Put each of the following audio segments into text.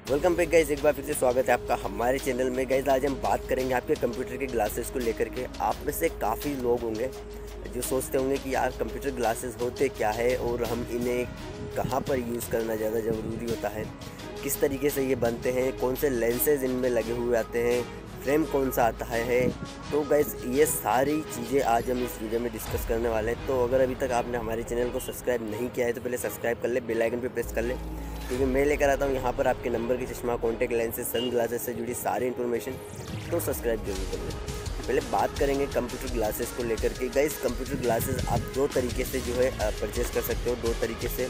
Welcome back guys, एक बार फिर से स्वागत है आपका हमारे चैनल में। गाइज आज हम बात करेंगे आपके कंप्यूटर के ग्लासेस को लेकर के। आप में से काफ़ी लोग होंगे जो सोचते होंगे कि यार कंप्यूटर ग्लासेस होते क्या है और हम इन्हें कहाँ पर यूज़ करना ज़्यादा ज़रूरी होता है, किस तरीके से ये बनते हैं, कौन से लेंसेज इनमें लगे हुए आते हैं, फ्रेम कौन सा आता है। तो गाइज ये सारी चीज़ें आज हम इस वीडियो में डिस्कस करने वाले हैं। तो अगर अभी तक आपने हमारे चैनल को सब्सक्राइब नहीं किया है तो पहले सब्सक्राइब कर ले, बेल आइकन पे प्रेस कर ले, क्योंकि मैं लेकर आता हूँ यहाँ पर आपके नंबर की चश्मा, कॉन्टैक्ट लेंसेज, सन ग्लासेस से जुड़ी सारी इन्फॉर्मेशन। तो सब्सक्राइब जरूर कर लें। पहले बात करेंगे कंप्यूटर ग्लासेस को लेकर के। गाइस कंप्यूटर ग्लासेस आप दो तरीके से जो है परचेज़ कर सकते हो, दो तरीके से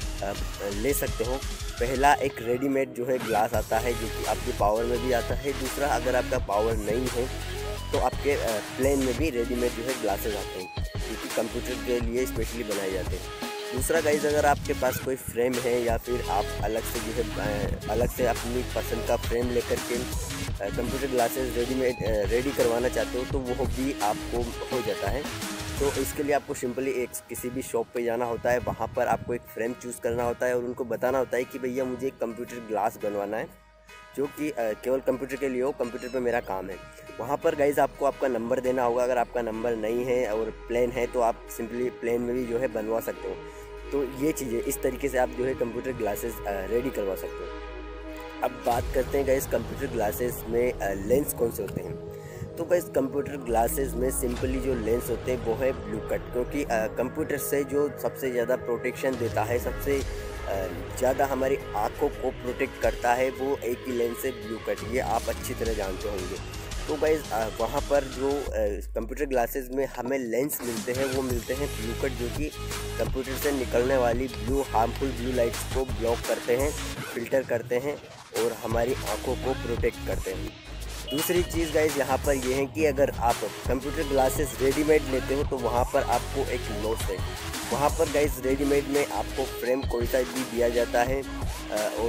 ले सकते हो। पहला एक रेडीमेड जो है ग्लास आता है जो कि आपके पावर में भी आता है। दूसरा अगर आपका पावर नहीं है तो आपके प्लेन में भी रेडीमेड जो है ग्लासेस आते हैं जो कि कंप्यूटर के लिए स्पेशली बनाए जाते हैं। दूसरा गाइज, अगर आपके पास कोई फ्रेम है या फिर आप अलग से जो है अलग से अपनी पसंद का फ्रेम लेकर के कंप्यूटर ग्लासेस रेडी करवाना चाहते हो तो वो भी आपको हो जाता है। तो इसके लिए आपको सिंपली किसी भी शॉप पे जाना होता है, वहाँ पर आपको एक फ्रेम चूज़ करना होता है और उनको बताना होता है कि भैया मुझे एक कंप्यूटर ग्लास बनवाना है जो कि केवल कंप्यूटर के लिए हो, कंप्यूटर पे मेरा काम है। वहाँ पर गाइज़ आपको आपका नंबर देना होगा। अगर आपका नंबर नहीं है और प्लेन है तो आप सिंपली प्लेन में भी जो है बनवा सकते हो। तो ये चीज़ें इस तरीके से आप जो है कंप्यूटर ग्लासेस रेडी करवा सकते हो। अब बात करते हैं गाइज़ कंप्यूटर ग्लासेस में लेंस कौन से होते हैं। तो गाइस कंप्यूटर ग्लासेस में सिंपली जो लेंस होते हैं वो है ब्लू कट, क्योंकि कंप्यूटर से जो सबसे ज़्यादा प्रोटेक्शन देता है, सबसे ज़्यादा हमारी आँखों को प्रोटेक्ट करता है, वो एक ही लेंस है ब्लू कट। ये आप अच्छी तरह जानते होंगे। तो गाइस वहाँ पर जो कंप्यूटर ग्लासेस में हमें लेंस मिलते हैं वो मिलते हैं ब्लू कट, जो कि कंप्यूटर से निकलने वाली हार्मफुल ब्लू लाइट्स को ब्लॉक करते हैं, फिल्टर करते हैं और हमारी आँखों को प्रोटेक्ट करते हैं। दूसरी चीज़ गाइज यहाँ पर ये है कि अगर आप कंप्यूटर ग्लासेस रेडीमेड लेते हो तो वहाँ पर आपको एक लॉस है। वहाँ पर गाइज रेडीमेड में आपको फ्रेम कोई सा भी दिया जाता है और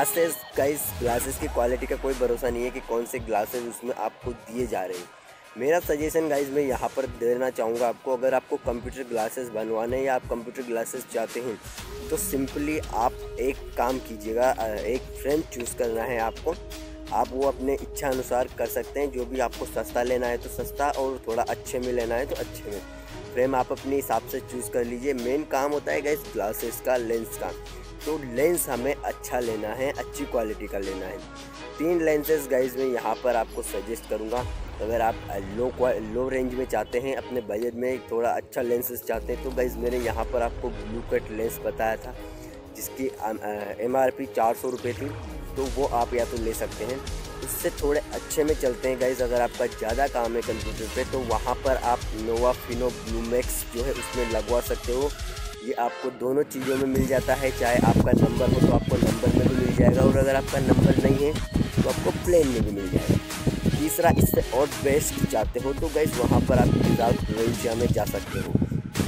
ग्लासेस की क्वालिटी का कोई भरोसा नहीं है कि कौन से ग्लासेस उसमें आपको दिए जा रहे हैं। मेरा सजेशन गाइज मैं यहाँ पर देना चाहूँगा आपको, अगर आपको कंप्यूटर ग्लासेस बनवाने या आप कंप्यूटर ग्लासेस चाहते हैं तो सिंपली आप एक काम कीजिएगा, एक फ्रेम चूज़ करना है आपको। आप वो अपने इच्छा अनुसार कर सकते हैं, जो भी आपको सस्ता लेना है तो सस्ता और थोड़ा अच्छे में लेना है तो अच्छे में। फ्रेम आप अपने हिसाब से चूज़ कर लीजिए। मेन काम होता है गाइस ग्लासेस का, लेंस का। तो लेंस हमें अच्छा लेना है, अच्छी क्वालिटी का लेना है। 3 लेंसेज गाइस मैं यहाँ पर आपको सजेस्ट करूँगा। अगर आप लो रेंज में चाहते हैं, अपने बजट में थोड़ा अच्छा लेंसेज चाहते हैं तो गाइस मैंने यहाँ पर आपको ब्लू कट लेंस बताया था जिसकी MRP 400 रुपये थी, तो वो आप या तो ले सकते हैं। उससे थोड़े अच्छे में चलते हैं गाइज, अगर आपका ज़्यादा काम है कंप्यूटर पे तो वहाँ पर आप नोवा फिनो ब्लू मैक्स जो है उसमें लगवा सकते हो। ये आपको दोनों चीज़ों में मिल जाता है, चाहे आपका नंबर हो तो आपको नंबर में भी मिल जाएगा और अगर आपका नंबर नहीं है तो आपको प्लेन में भी मिल जाएगा। तीसरा, इससे और बेस्ट चाहते हो तो गाइज वहाँ पर आप विदाउट प्रोविंशिया में जा सकते हो,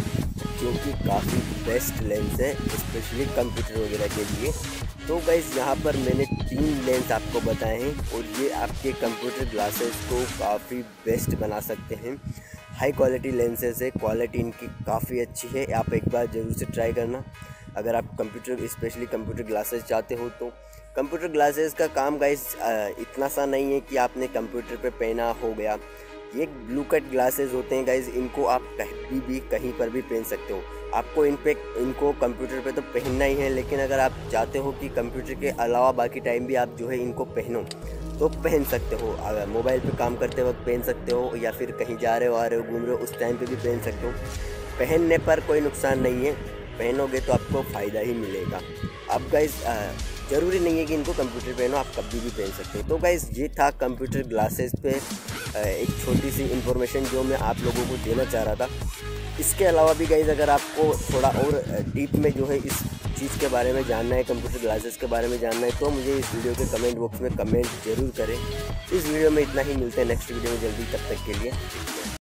जो कि काफ़ी बेस्ट लेंस है स्पेशली कंप्यूटर वगैरह के लिए। तो गाइस यहाँ पर मैंने 3 लेंस आपको बताए हैं और ये आपके कंप्यूटर ग्लासेस को काफ़ी बेस्ट बना सकते हैं। हाई क्वालिटी लेंसेज है, क्वालिटी इनकी काफ़ी अच्छी है, आप एक बार ज़रूर से ट्राई करना अगर आप कंप्यूटर स्पेशली कंप्यूटर ग्लासेस चाहते हो तो। कंप्यूटर ग्लासेस का काम गाइस इतना सा नहीं है कि आपने कंप्यूटर पे पहना हो गया। ये ब्लू कट ग्लासेस होते हैं गाइज, इनको आप कहीं पर भी पहन सकते हो। आपको इनको कंप्यूटर पे तो पहनना ही है, लेकिन अगर आप चाहते हो कि कंप्यूटर के अलावा बाकी टाइम भी आप जो है इनको पहनो तो पहन सकते हो। अगर मोबाइल पे काम करते वक्त पहन सकते हो या फिर कहीं जा रहे हो, आ रहे हो, घूम रहे हो, उस टाइम पे भी पहन सकते हो। पहनने पर कोई नुकसान नहीं है, पहनोगे तो आपको फ़ायदा ही मिलेगा। अब गाइज ज़रूरी नहीं है कि इनको कंप्यूटर पहनो, आप कभी भी पहन सकते हो। तो गाइज ये था कंप्यूटर ग्लासेस पे एक छोटी सी इन्फॉर्मेशन जो मैं आप लोगों को देना चाह रहा था। इसके अलावा भी गाइज अगर आपको थोड़ा और डीप में जो है इस चीज़ के बारे में जानना है, कंप्यूटर ग्लासेस के बारे में जानना है, तो मुझे इस वीडियो के कमेंट बॉक्स में कमेंट जरूर करें। इस वीडियो में इतना ही, मिलते हैं नेक्स्ट वीडियो में जल्दी, तब तक के लिए।